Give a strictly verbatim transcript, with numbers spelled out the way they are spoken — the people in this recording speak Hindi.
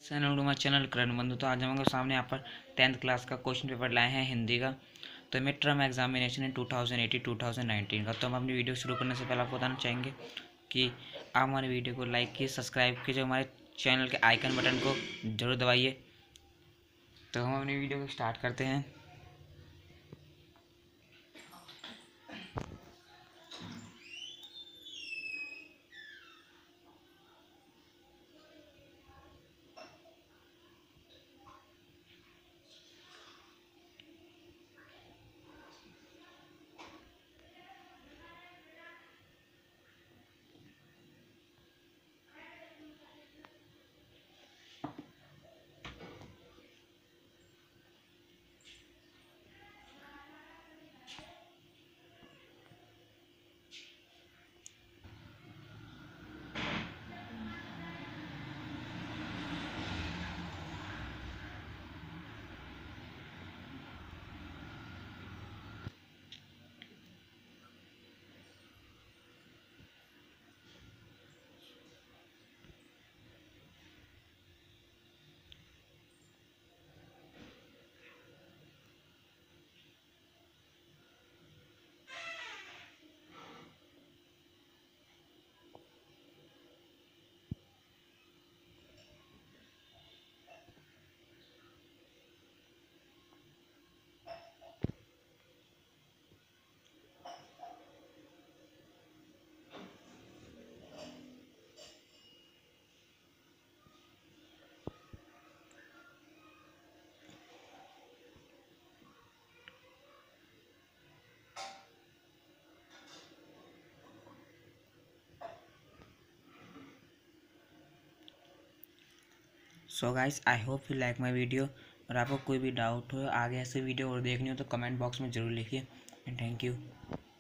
Channel to my channel Karan Bandhu. तो आज हम लोग सामने यहाँ पर टेंथ क्लास का क्वेश्चन पेपर लाए हैं हिंदी का। तो मिड टर्म एग्जामिनेशन है two thousand eighteen two thousand nineteen का। तो हम अपनी वीडियो शुरू करने से पहले आपको बताना चाहेंगे कि आप हमारे वीडियो को लाइक कीजिए, सब्सक्राइब कीजिए, हमारे चैनल के आइकन बटन को जरूर दबाइए। तो हम अपनी वीडियो को स्टार्ट करते हैं। So guys, I hope you like my video. और आपको कोई भी डाउट हो, आगे ऐसे वीडियो और देखनी हो तो कमेंट बॉक्स में ज़रूर लिखिए। And thank you.